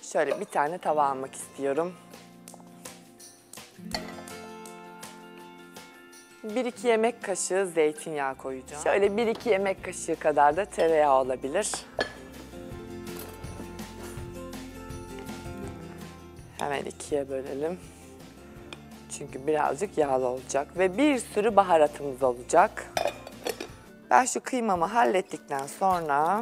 Şöyle bir tane tava almak istiyorum. 1-2 yemek kaşığı zeytinyağı koyacağım. Şöyle 1-2 yemek kaşığı kadar da tereyağı olabilir. Hemen ikiye bölelim. Çünkü birazcık yağlı olacak ve bir sürü baharatımız olacak. Ben şu kıymamı hallettikten sonra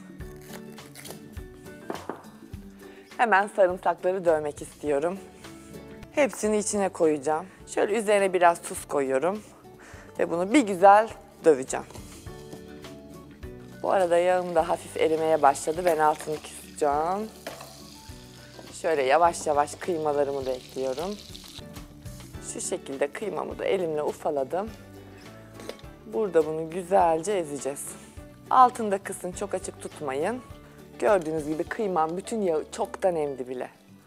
hemen sarımsakları dövmek istiyorum. Hepsini içine koyacağım. Şöyle üzerine biraz tuz koyuyorum ve bunu bir güzel döveceğim. Bu arada yağım da hafif erimeye başladı. Ben altını kısacağım. Şöyle yavaş yavaş kıymalarımı da ekliyorum. Şu şekilde kıymamı da elimle ufaladım. Burada bunu güzelce ezeceğiz. Altında kısın, çok açık tutmayın. Gördüğünüz gibi kıymam bütün yağı çoktan emdi bile.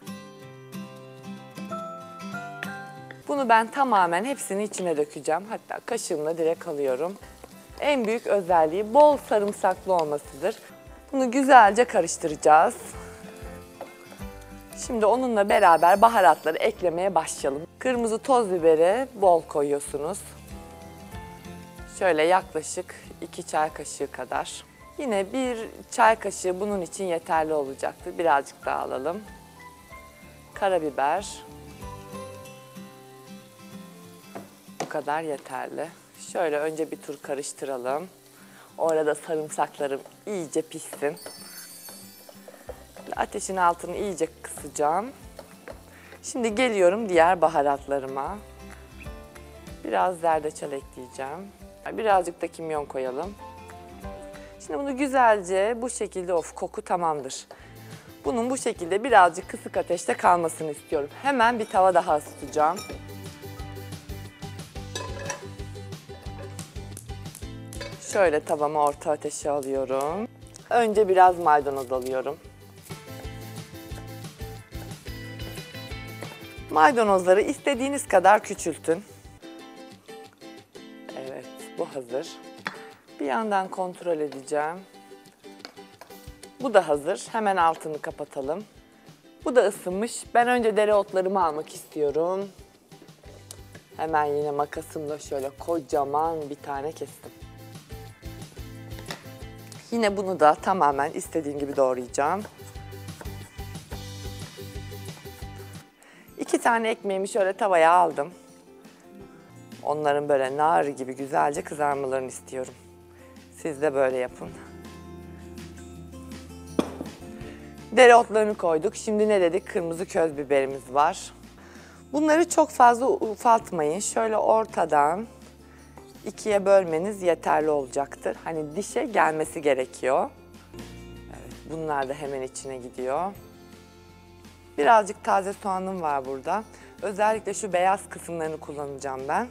Bunu ben tamamen hepsini içine dökeceğim. Hatta kaşığımla direkt alıyorum. En büyük özelliği bol sarımsaklı olmasıdır. Bunu güzelce karıştıracağız. Şimdi onunla beraber baharatları eklemeye başlayalım. Kırmızı toz biberi bol koyuyorsunuz. Şöyle yaklaşık 2 çay kaşığı kadar. Yine 1 çay kaşığı bunun için yeterli olacaktır. Birazcık daha alalım. Karabiber. Bu kadar yeterli. Şöyle önce bir tur karıştıralım. O arada sarımsaklarım iyice pişsin. Ateşin altını iyice kısacağım. Şimdi geliyorum diğer baharatlarıma. Biraz zerdeçal ekleyeceğim. Birazcık da kimyon koyalım. Şimdi bunu güzelce bu şekilde koku tamamdır. Bunun bu şekilde birazcık kısık ateşte kalmasını istiyorum. Hemen bir tava daha ısıtacağım. Şöyle tavamı orta ateşe alıyorum. Önce biraz maydanoz alıyorum. Maydanozları istediğiniz kadar küçültün. Evet, bu hazır. Bir yandan kontrol edeceğim. Bu da hazır. Hemen altını kapatalım. Bu da ısınmış. Ben önce dereotlarımı almak istiyorum. Hemen yine makasımla şöyle kocaman bir tane kestim. Yine bunu da tamamen istediğim gibi doğrayacağım. 2 tane ekmeğimi şöyle tavaya aldım. Onların böyle nar gibi güzelce kızarmalarını istiyorum. Siz de böyle yapın. Dereotlarını koyduk. Şimdi ne dedik? Kırmızı köz biberimiz var. Bunları çok fazla ufaltmayın. Şöyle ortadan 2'ye bölmeniz yeterli olacaktır. Hani dişe gelmesi gerekiyor. Evet, bunlar da hemen içine gidiyor. Birazcık taze soğanım var burada. Özellikle şu beyaz kısımlarını kullanacağım ben.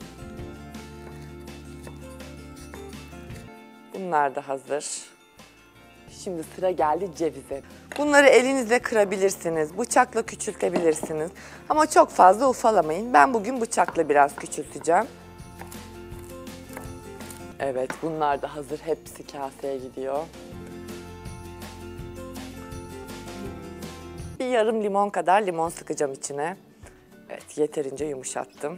Bunlar da hazır. Şimdi sıra geldi cevize. Bunları elinizle kırabilirsiniz, bıçakla küçültebilirsiniz. Ama çok fazla ufalamayın. Ben bugün bıçakla biraz küçülteceğim. Evet, bunlar da hazır. Hepsi kaseye gidiyor. Bir yarım limon kadar limon sıkacağım içine. Evet, yeterince yumuşattım.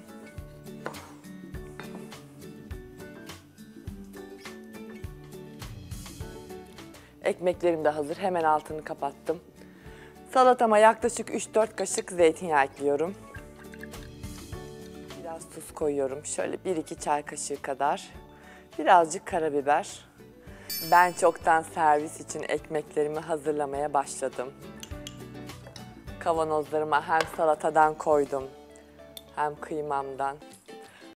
Ekmeklerim de hazır. Hemen altını kapattım. Salatama yaklaşık 3-4 kaşık zeytinyağı ekliyorum. Biraz tuz koyuyorum. Şöyle 1-2 çay kaşığı kadar. Birazcık karabiber. Ben çoktan servis için ekmeklerimi hazırlamaya başladım. Kavanozlarıma hem salatadan koydum, hem kıymamdan.